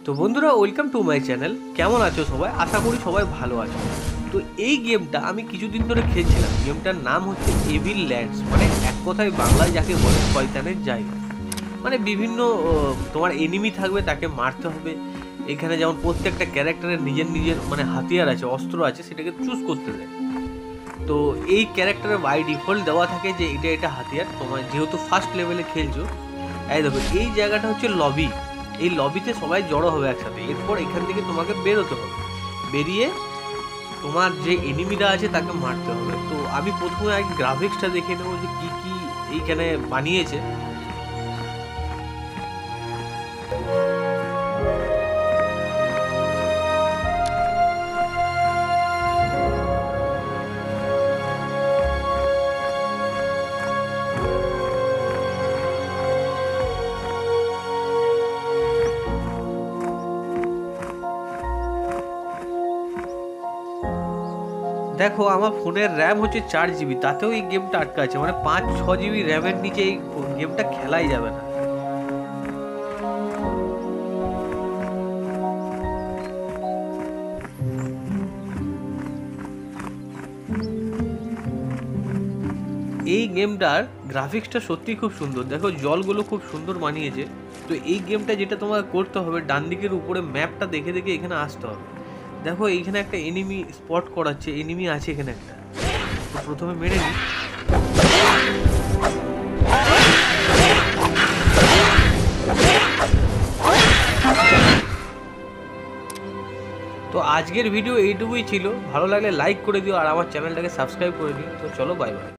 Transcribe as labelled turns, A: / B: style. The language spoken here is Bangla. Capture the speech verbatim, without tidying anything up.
A: তো বন্ধুরা, ওয়েলকাম টু মাই চ্যানেল। কেমন আছো সবাই? আশা করি সবাই ভালো আছো। তো এই গেমটা আমি কিছুদিন ধরে খেলছিলাম। গেমটার নাম হচ্ছে এভিল ল্যান্ডস, মানে এক কথায় বাংলায় যাকে বলে শয়তানের জায়গা। মানে বিভিন্ন তোমার এনিমি থাকবে, তাকে মারতে হবে। এখানে যেমন প্রত্যেকটা ক্যারেক্টারের নিজের নিজের মানে হাতিয়ার আছে, অস্ত্র আছে, সেটাকে চুজ করতে দেয়। তো এই ক্যারেক্টারের বাই ডিফল্ট দেওয়া থাকে যে এটা এটা হাতিয়ার। তোমার যেহেতু ফার্স্ট লেভেলে খেলছো, এই দেখো এই জায়গাটা হচ্ছে লবি। এই লবিতে সবাই জড়ো হবে একসাথে। এরপর এখান থেকে তোমাকে বেরোতে হবে। বেরিয়ে তোমার যে এনিমিটা আছে তাকে মারতে হবে। তো আমি প্রথমে আগে গ্রাফিক্সটা দেখে নেবো যে কী কী এইখানে বানিয়েছে। দেখো আমার ফোনের র্যাম হচ্ছে চার জিবি, তাতেও এই গেমটা আটকা আছে। মানে পাঁচ ছ জিবি র্যামের নিচে এই গেমটা খেলাই যাবে না। এই গেমটার গ্রাফিক্সটা সত্যি খুব সুন্দর। দেখো জলগুলো খুব সুন্দর বানিয়েছে। তো এই গেমটা যেটা তোমার করতে হবে, ডান দিকের উপরে ম্যাপটা দেখে দেখে এখানে আসতে হবে। দেখো এইখানে একটা এনিমি স্পট করাচ্ছে, এনিমি আছে এখানে একটা। তো প্রথমে মেরে নিই। তো আজকের ভিডিও এইটুকুই ছিল। ভালো লাগলে লাইক করে দিও আর আমার চ্যানেলটাকে সাবস্ক্রাইব করে দিও। তো চলো, বাই বাই।